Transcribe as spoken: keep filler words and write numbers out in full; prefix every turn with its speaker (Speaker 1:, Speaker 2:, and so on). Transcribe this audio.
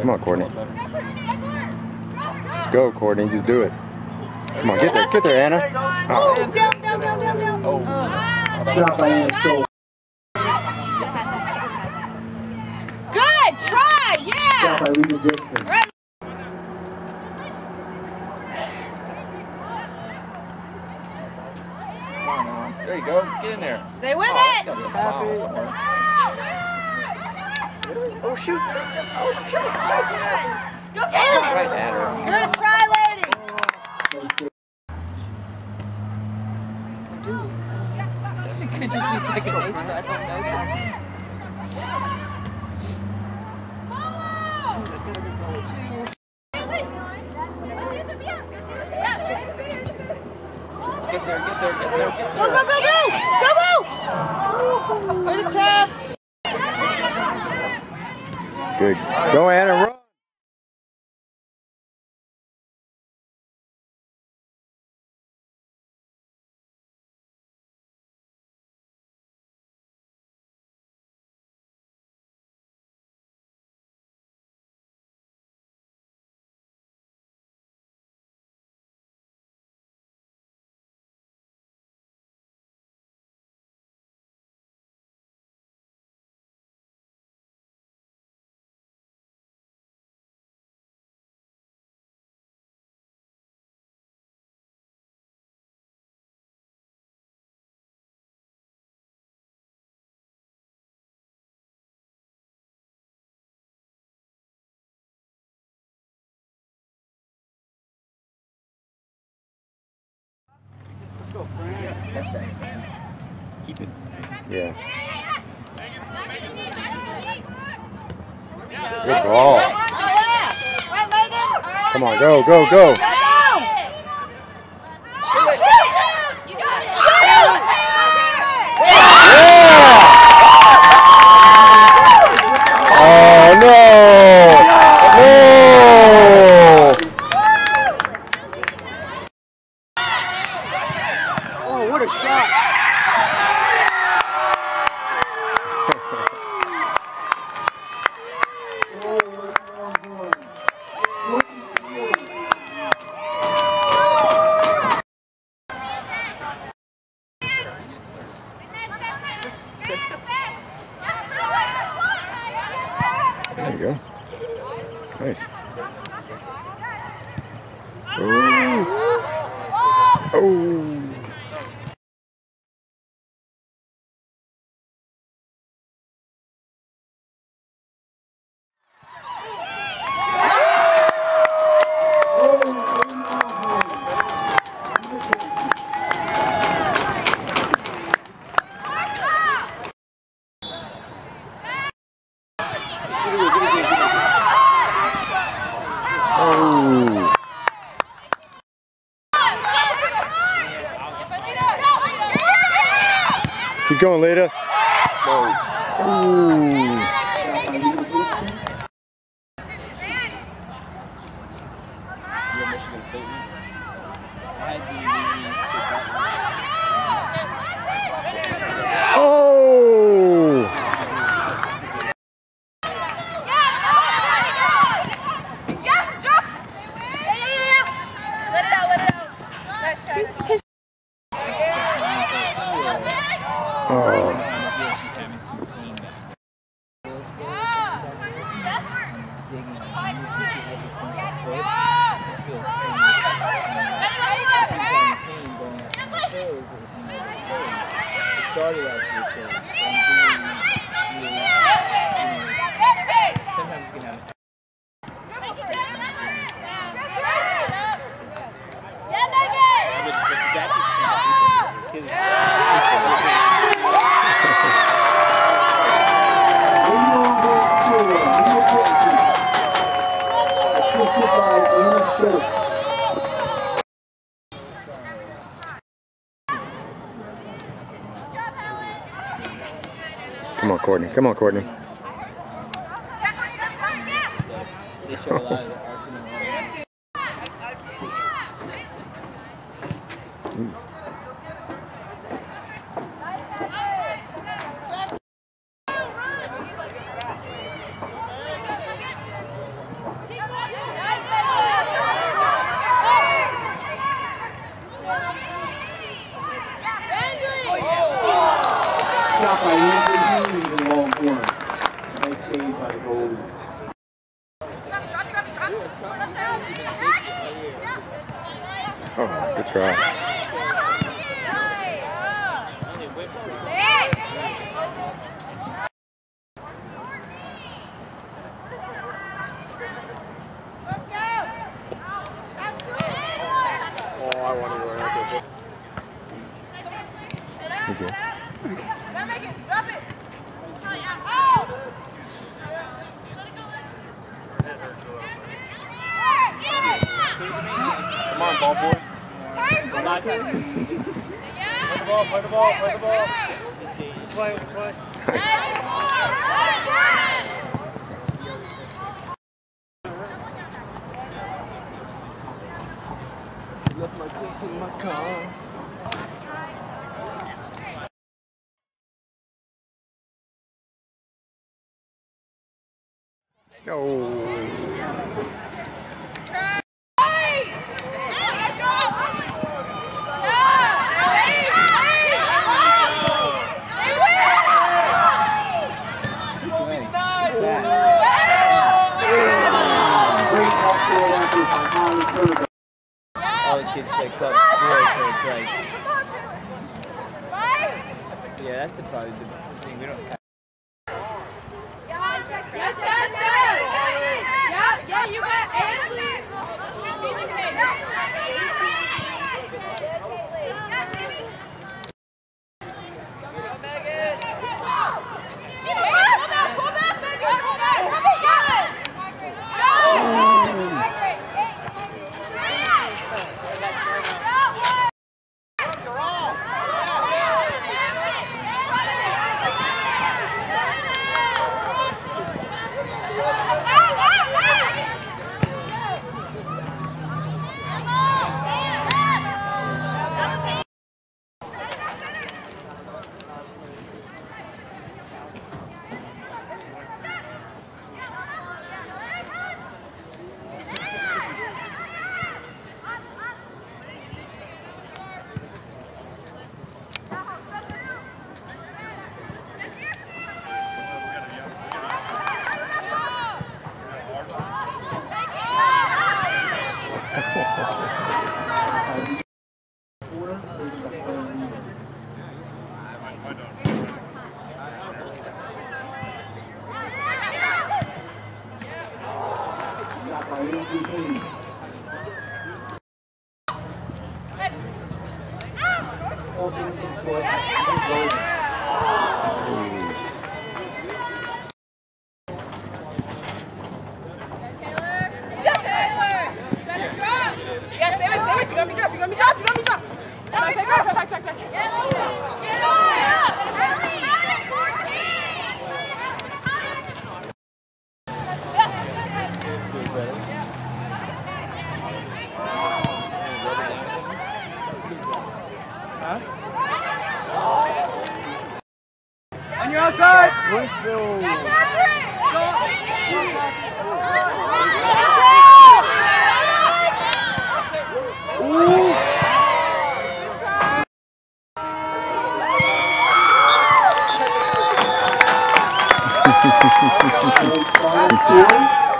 Speaker 1: Come on, Courtney. Just go, Courtney. Just do it. Come on, get there. Get there, Anna.
Speaker 2: Oh, down, down, down, down, down. Oh. Good. Try. Yeah. Right.
Speaker 3: There you go. Get in there.
Speaker 2: Stay with
Speaker 3: oh,
Speaker 2: it.
Speaker 3: Oh, shoot.
Speaker 2: Oh, shoot. Shoot. Go get it.
Speaker 3: Right at her.
Speaker 2: Good try, lady.
Speaker 4: It could just be second nature. I don't know this.
Speaker 3: Get there, get there, get there, get there.
Speaker 2: Go, go, go, go! Go, go! Good attempt.
Speaker 1: Good. Go, Anna. Run.
Speaker 3: Let's go, Frank. Catch that. Keep it.
Speaker 1: Yeah. Good ball. Come on, go, go, go. Oh, no. No.
Speaker 3: Oh, what a shot.
Speaker 1: There you go. Nice. Oh. Oh. Keep going, Leda. Ooh.
Speaker 3: Started out to sometimes you can have
Speaker 1: Come on, Courtney. Come on, Courtney.
Speaker 3: They show a lot of the Arsenal. shot by Andrew Hughes in the long corner. Nice save by the goalie.
Speaker 1: Oh, good try.
Speaker 2: Oh, I want to go ahead.
Speaker 1: You good?
Speaker 2: Drop it. Come on, ball boy. Turn, put it to him. Play the ball, play the ball, play the ball. Play, play.
Speaker 1: Nice.
Speaker 3: Left my cleats in my car.
Speaker 1: Go.
Speaker 3: All the kids play club sports, so it's like, yeah, that's the, probably the thing we don't have.
Speaker 2: Yes, that's it. Yeah, yeah, you got Ainsley.
Speaker 3: On your outside!
Speaker 2: Let's go.
Speaker 3: Ooh!